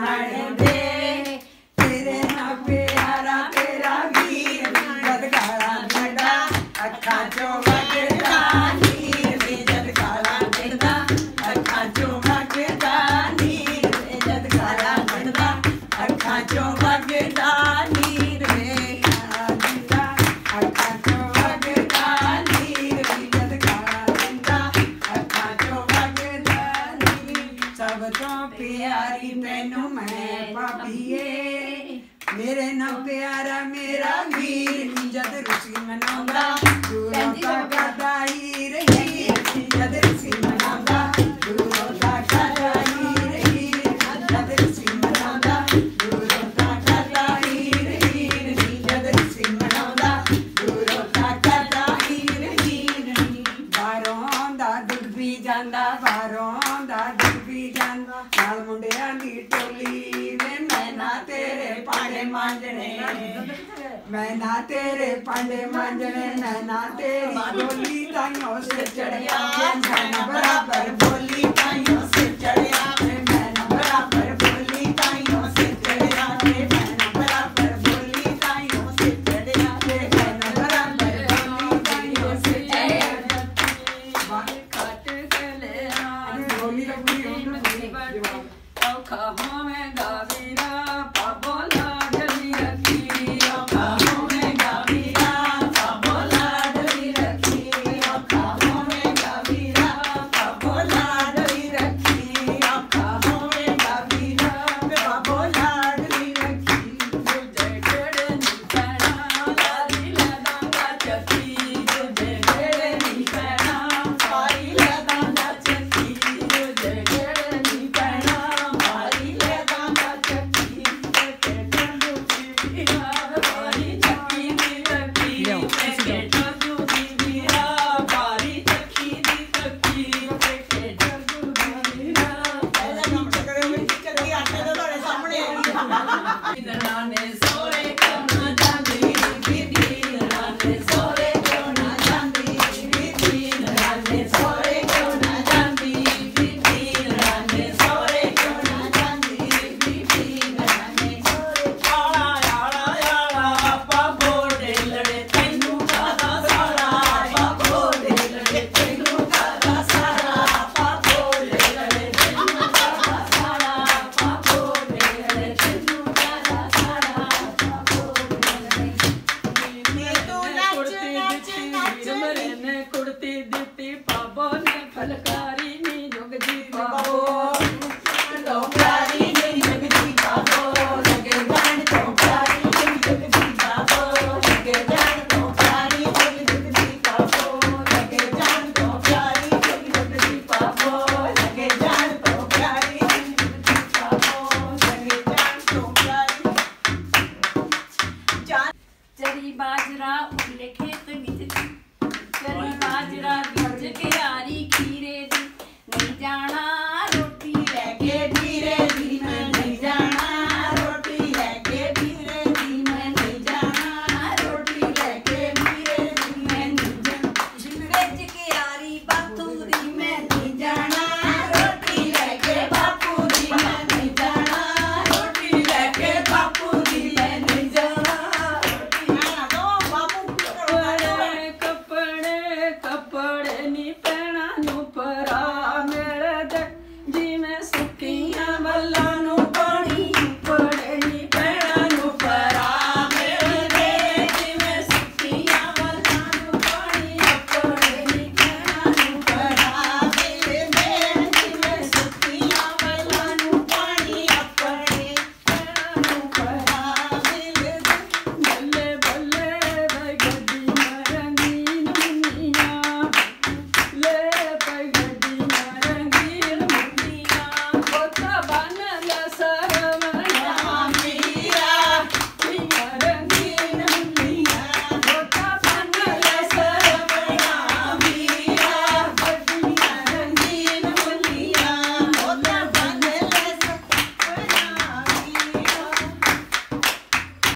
नाने दे तेरे ना प्यारा तेरा वीर जद गाला कढ़दा अखा चो वगदा नीर वे जद गाला कढ़दा अखा चो वगदा नीर वे जद गाला कढ़दा अखा चो वगदा नीर वे अखा चो वगदा नीर वे जद गाला कढ़दा अखा चो वगदा नीर सब तो प्यारी तैनू मैं भाभीए मेरे ना प्यारा मेरा वीर जद रुसी मनाउंदा दूरों तक हीर हीर जद रुसी मनाउंदा दूरों तक हीर हीर जद रुसी मनाउंदा दूरों तक हीर हीर जद रुसी मनाउंदा दूरों तक हीर हीर बारों दा दुख भी जांदा बारों दा दुख भी जांदा नाल मुंडियां दी टोली वे मैं ना तेरे पांडे मांजने मैं ना तेरे पांडे मांजने मैं ना तेरी बोली ताइयों से चढ़िया मैं ना बराबर बोली ताइयों से चढ़िया मैं ना बराबर बोली ताइयों से चढ़िया मैं ना बराबर बोली ताइयों से चढ़िया मैं ना बराबर बोली ताइयों से चढ़िया बाहर काट चले बोली का पूरी औखा होवे गावीरा पाबोला डली रखी औखा होवे गावीरा पाबोला डली रखी औखा होवे गावीरा पाबोला डली रखी औखा होवे गावीरा पाबोला डली रखी तुझे ढेड़े निकलना लाली लदांगा चकी तुझे ढेड़े निकलना पाई लदांगा चकी तुझे ढेड़े निकलना पाई लदांगा चकी के टंडू की बीरा पारी चकी दी लकी के टंडू की बीरा पारी चकी दी लकी के टंडू की बीरा पहले काम करे हुए चकी आटे तो तुम्हारे सामने है नाने